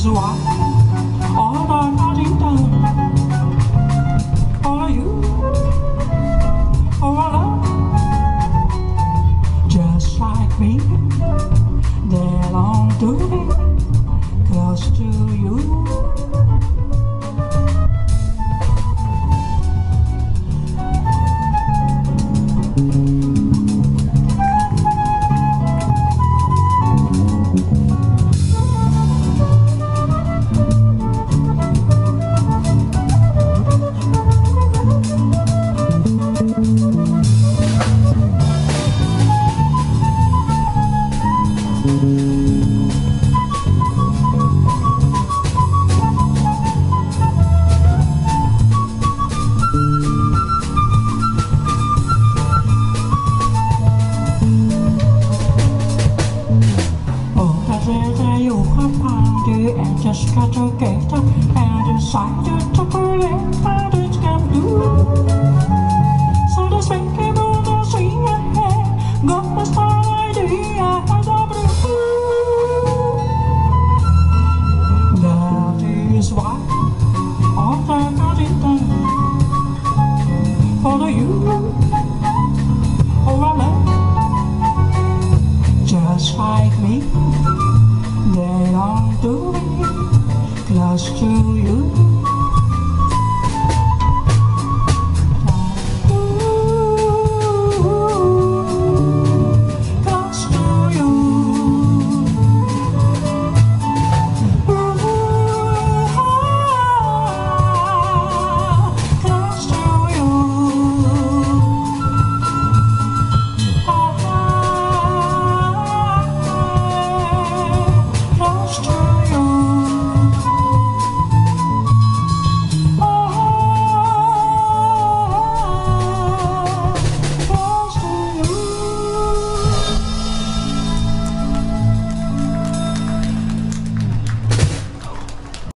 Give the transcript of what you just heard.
is why all the naughty done. All of you, all of love, just like me. They long to be close to you. You have found it and just got to get up and decided to believe that it can do. So the sweet people don't swing ahead, got the star idea as a blue. That is why all the got it done for you. Oh, I love just like me. They long to be close to you.